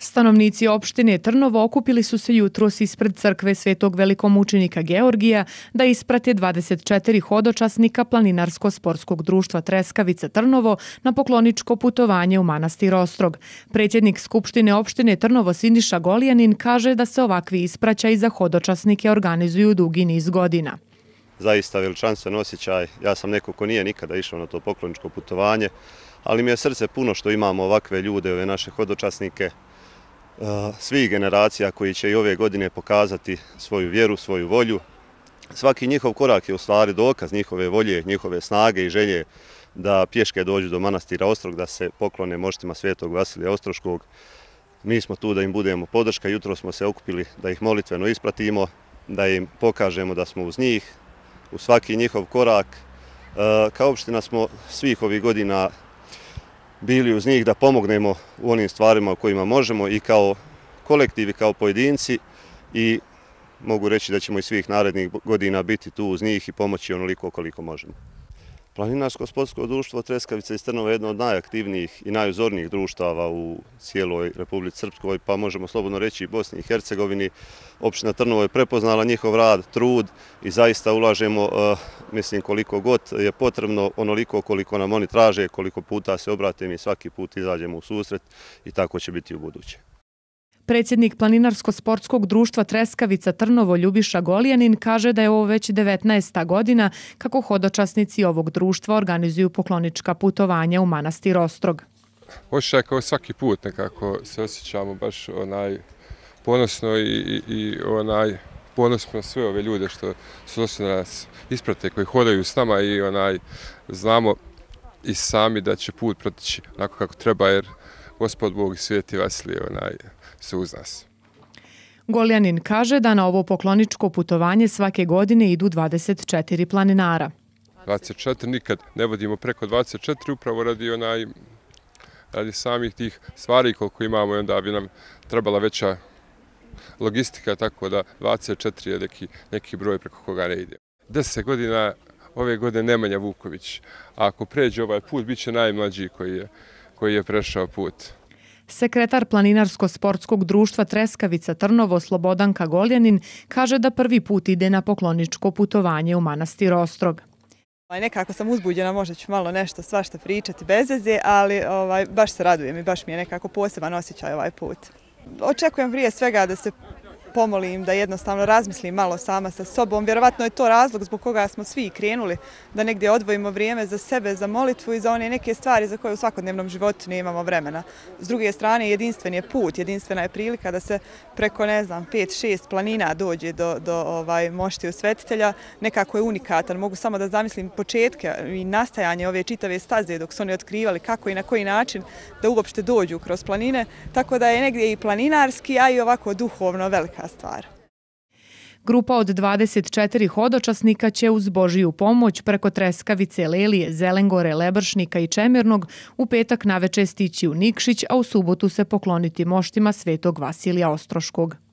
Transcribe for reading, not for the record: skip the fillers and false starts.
Stanovnici opštine Trnovo okupili su se jutros ispred crkve Svetog velikomučenika Georgija da isprate 24 hodočasnika Planinarsko-sportskog društva Treskavica Trnovo na pokloničko putovanje u manastir Ostrog. Predsjednik Skupštine opštine Trnovo Siniša Goljanin kaže da se ovakvi ispraćaji za hodočasnike organizuju dugi niz godina. Zaista veličanstven osjećaj. Ja sam neko ko nije nikada išao na to pokloničko putovanje, ali mi je srce puno što imamo ovakve ljude, ove naše hodočasnike, svih generacija koji će i ove godine pokazati svoju vjeru, svoju volju. Svaki njihov korak je u stvari dokaz njihove volje, njihove snage i želje da pješke dođu do manastira Ostrog, da se poklone moštima Svetog Vasilija Ostroškog. Mi smo tu da im budemo podrška, jutro smo se okupili da ih molitveno ispratimo, da im pokažemo da smo uz njih, u svaki njihov korak. Kao opština smo svih ovih godina bili uz njih da pomognemo u onim stvarima u kojima možemo i kao kolektivi, kao pojedinci, i mogu reći da ćemo i svih narednih godina biti tu uz njih i pomoći onoliko koliko možemo. Planinarsko-sportsko društvo Treskavica iz Trnova je jedno od najaktivnijih i najuzornijih društava u cijeloj Republici Srpskoj, pa možemo slobodno reći i Bosni i Hercegovini. Opština Trnovo je prepoznala njihov rad, trud i zaista ulažemo, mislim, koliko god je potrebno, onoliko koliko nam oni traže, koliko puta se obrate, mi svaki put izađemo u susret i tako će biti u buduće. Predsjednik Planinarsko-sportskog društva Treskavica Trnovo Ljubiša Goljanin kaže da je ovo već 19. godina kako hodočasnici ovog društva organizuju poklonička putovanja u manastir Ostrog. Osjećaj kao svaki put nekako se osjećamo baš ponosno i ponosno na sve ove ljude što su došli da nas isprate, koji hodaju s nama i znamo i sami da će put proteći onako kako treba, jer Gospod Bog i Sveti Vasilije su uz nas. Goljanin kaže da na ovo pokloničko putovanje svake godine idu 24 planinara. 24, nikad ne vodimo preko 24, upravo radi samih tih stvari koliko imamo, i onda bi nam trebala veća logistika, tako da 24 je neki broj preko koga ne ide. 10 godina ove godine Nemanja Vuković, a ako pređe ovaj put, bit će najmlađi koji je prešao put. Sekretar Planinarsko-sportskog društva Treskavica Trnovo Slobodanka Goljanin kaže da prvi put ide na pokloničko putovanje u manastir Ostrog. Nekako sam uzbuđena, možda ću malo nešto svašta pričati bez veze, ali baš se radujem i baš mi je nekako poseban osjećaj ovaj put. Očekujem prije svega da se pomolim, da jednostavno razmislim malo sama sa sobom. Vjerovatno je to razlog zbog koga smo svi krenuli, da negdje odvojimo vrijeme za sebe, za molitvu i za one neke stvari za koje u svakodnevnom životu nemamo vremena. S druge strane, jedinstven je put, jedinstvena je prilika da se preko, 5-6 planina dođe do moštiju svetitelja. Nekako je unikatan. Mogu samo da zamislim početke i nastajanje ove čitave staze dok su oni otkrivali kako i na koji način da uopšte dođu kroz planine. Tako da je negdje i planinarski, a i ovako duhovno velika stvar. Grupa od 24 hodočasnika će uz Božiju pomoć preko Treskavice, Lelije, Zelengore, Lebršnika i Čemirnog u petak naveče stići u Nikšić, a u subotu se pokloniti moštima Svetog Vasilija Ostroškog.